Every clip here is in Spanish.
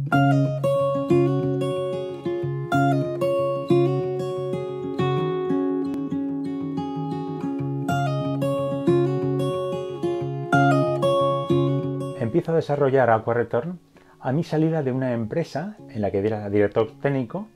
Empiezo a desarrollar AquaReturn a mi salida de una empresa en la que era director técnico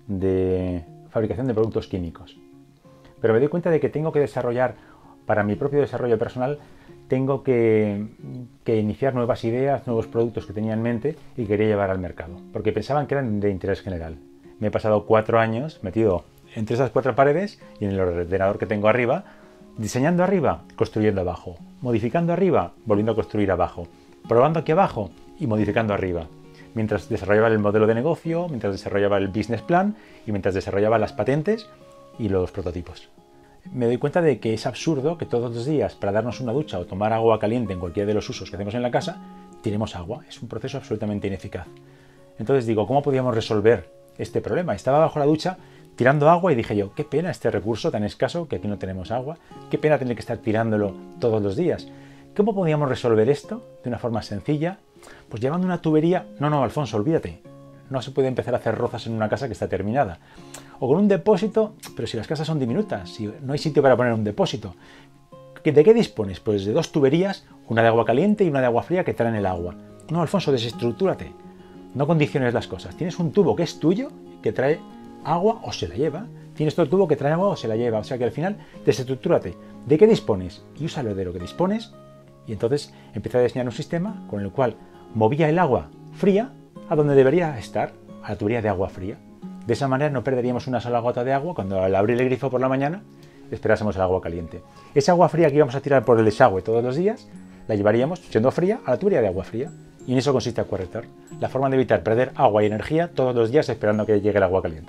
de fabricación de productos químicos. Pero me doy cuenta de que tengo que desarrollar, para mi propio desarrollo personal, tengo que iniciar nuevas ideas, nuevos productos que tenía en mente y quería llevar al mercado, porque pensaban que eran de interés general. Me he pasado 4 años metido entre esas 4 paredes y en el ordenador que tengo arriba, diseñando arriba, construyendo abajo, modificando arriba, volviendo a construir abajo, probando aquí abajo y modificando arriba, mientras desarrollaba el modelo de negocio, mientras desarrollaba el business plan y mientras desarrollaba las patentes y los prototipos. Me doy cuenta de que es absurdo que todos los días, para darnos una ducha o tomar agua caliente en cualquiera de los usos que hacemos en la casa, tiremos agua. Es un proceso absolutamente ineficaz. Entonces digo, ¿cómo podíamos resolver este problema? Estaba bajo la ducha tirando agua y dije yo, qué pena este recurso tan escaso, que aquí no tenemos agua, qué pena tener que estar tirándolo todos los días. ¿Cómo podíamos resolver esto de una forma sencilla? Pues llevando una tubería. No, Alfonso, olvídate. No se puede empezar a hacer rozas en una casa que está terminada. O con un depósito, pero si las casas son diminutas, si no hay sitio para poner un depósito. ¿De qué dispones? Pues de 2 tuberías, una de agua caliente y una de agua fría que traen el agua. No, Alfonso, desestructúrate. No condiciones las cosas. Tienes un tubo que es tuyo, que trae agua o se la lleva. Tienes otro tubo que trae agua o se la lleva. O sea que al final, desestructúrate. ¿De qué dispones? Y úsalo de lo que dispones. Y entonces empecé a diseñar un sistema con el cual movía el agua fría a donde debería estar, a la tubería de agua fría. De esa manera no perderíamos una sola gota de agua cuando al abrir el grifo por la mañana esperásemos el agua caliente. Esa agua fría que íbamos a tirar por el desagüe todos los días, la llevaríamos, siendo fría, a la tubería de agua fría. Y en eso consiste AquaReturn, la forma de evitar perder agua y energía todos los días esperando a que llegue el agua caliente.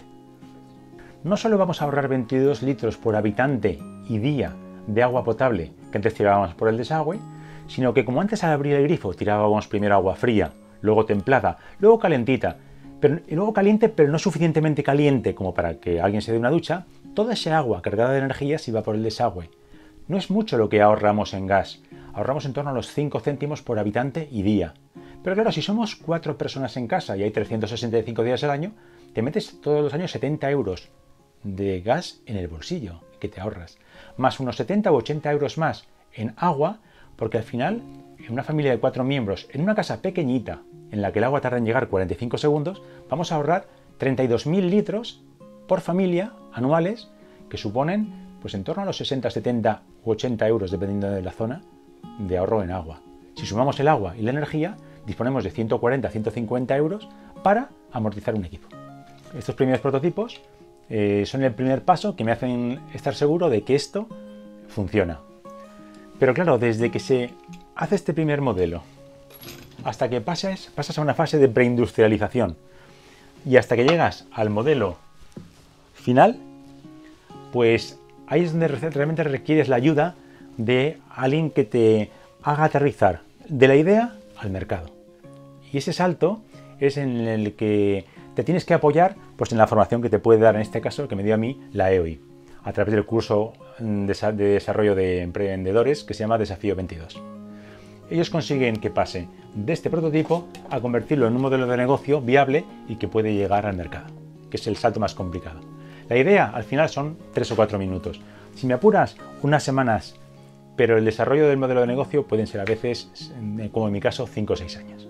No solo vamos a ahorrar 22 litros por habitante y día de agua potable que antes tirábamos por el desagüe, sino que como antes al abrir el grifo tirábamos primero agua fría, luego templada, luego calentita, y luego caliente pero no suficientemente caliente como para que alguien se dé una ducha, toda esa agua cargada de energía se va por el desagüe. No es mucho lo que ahorramos en gas, ahorramos en torno a los 5 céntimos por habitante y día. Pero claro, si somos 4 personas en casa y hay 365 días al año, te metes todos los años 70 euros de gas en el bolsillo que te ahorras, más unos 70 u 80 euros más en agua, porque al final, en una familia de 4 miembros, en una casa pequeñita, en la que el agua tarda en llegar 45 segundos, vamos a ahorrar 32.000 litros por familia anuales, que suponen pues en torno a los 60, 70 u 80 euros, dependiendo de la zona, de ahorro en agua. Si sumamos el agua y la energía, disponemos de 140 a 150 euros para amortizar un equipo. Estos primeros prototipos son el primer paso que me hacen estar seguro de que esto funciona. Pero claro, desde que se hace este primer modelo hasta que pasas a una fase de preindustrialización y hasta que llegas al modelo final, pues ahí es donde realmente requieres la ayuda de alguien que te haga aterrizar de la idea al mercado. Y ese salto es en el que te tienes que apoyar pues en la formación que te puede dar, en este caso, que me dio a mí la EOI, a través del curso de desarrollo de emprendedores que se llama Desafío 22. Ellos consiguen que pase de este prototipo a convertirlo en un modelo de negocio viable y que puede llegar al mercado, que es el salto más complicado. La idea al final son 3 o 4 minutos. Si me apuras, unas semanas, pero el desarrollo del modelo de negocio pueden ser a veces, como en mi caso, 5 o 6 años.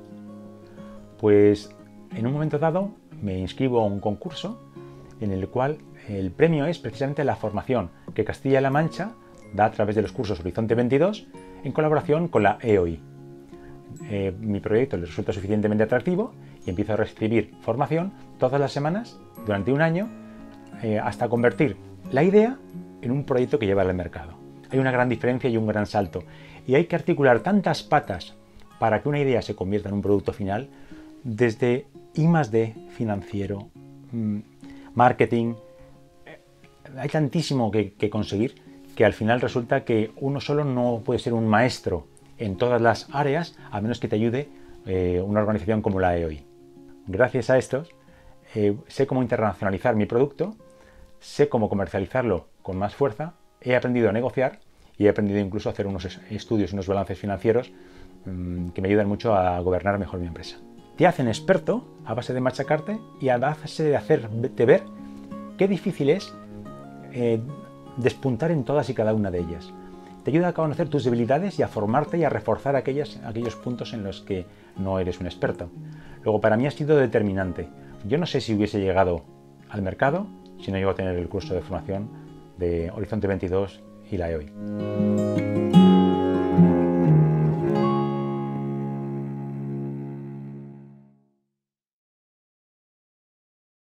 Pues en un momento dado me inscribo a un concurso en el cual el premio es precisamente la formación que Castilla-La Mancha da a través de los cursos Horizonte 22 en colaboración con la EOI. Mi proyecto les resulta suficientemente atractivo y empiezo a recibir formación todas las semanas durante un año hasta convertir la idea en un proyecto que lleva al mercado. Hay una gran diferencia y un gran salto y hay que articular tantas patas para que una idea se convierta en un producto final, desde I+D, financiero, marketing. Hay tantísimo que conseguir que al final resulta que uno solo no puede ser un maestro en todas las áreas, a menos que te ayude una organización como la EOI. Gracias a estos, sé cómo internacionalizar mi producto, sé cómo comercializarlo con más fuerza, he aprendido a negociar y he aprendido incluso a hacer unos estudios, unos balances financieros que me ayudan mucho a gobernar mejor mi empresa. te hacen experto a base de machacarte y a base de hacerte ver qué difícil es despuntar en todas y cada una de ellas. Te ayuda a conocer tus debilidades y a formarte y a reforzar aquellos puntos en los que no eres un experto. Luego, para mí ha sido determinante. Yo no sé si hubiese llegado al mercado si no llego a tener el curso de formación de Horizonte 22 y la EOI.